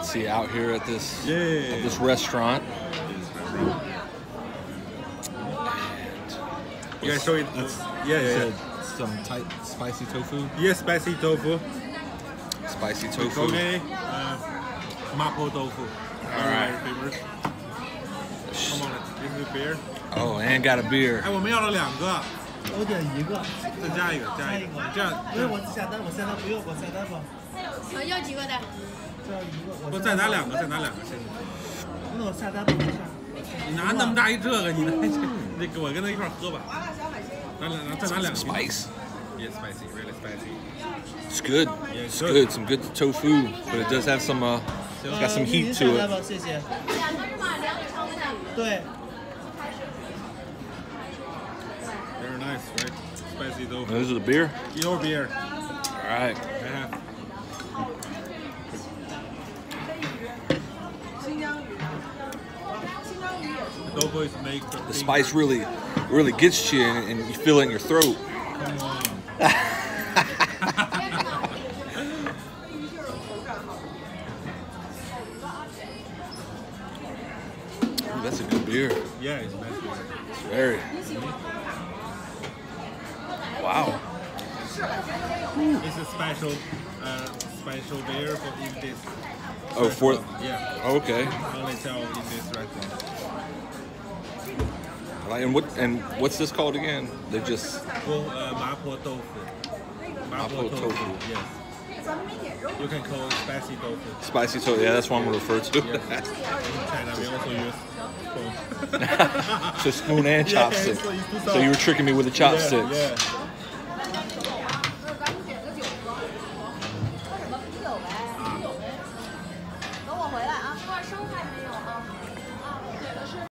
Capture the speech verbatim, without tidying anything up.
see out here at this Yeah. at this restaurant. You guys show it. That's, Yeah, yeah, said yeah. some tight spicy tofu. Yeah, spicy tofu. Spicy tofu. Okay. Uh, mapo tofu. All right. Favorite. Come on, this is beer. Oh, and got a beer. 哎，我们要了两个， 我点一个， 再加一个，加一个，这样， 因为我下单，我下单不用，我下单吧。 呃，要几个的？ 这样一个， 我再拿两个，再拿两个，现在。 那我下单吧，没事。 你拿那么大一这个，你拿那个我跟他一块喝吧。拿两，再拿两个。 Spice. Yeah, spicy, really spicy. It's good. Yeah, It's good. good. Some good tofu, but it does have some uh, it's got some heat to 您下单 it. 吧，谢谢。对。 Very nice, right? Spicy tofu. This is the beer. Your beer. All right. I have. The tofu is made. The spice really, really gets you, and, and you feel it in your throat. Come on. Ooh, that's a good beer. Yeah, it's nice beer. It's very. Wow. It's a special, uh, special beer for in this. Oh, for restaurant. Yeah. okay. Only sell in this restaurant. Like, and what and what's this called again? They're just Well, uh, mapo tofu. Mapo tofu. Yes. You can call it spicy tofu. spicy tofu. Yeah, that's what I'm gonna refer to. Yes. In China, we also use spoon. So spoon and Yeah, chopstick. so it's too So you were tricking me with a chopstick. Yeah, yeah.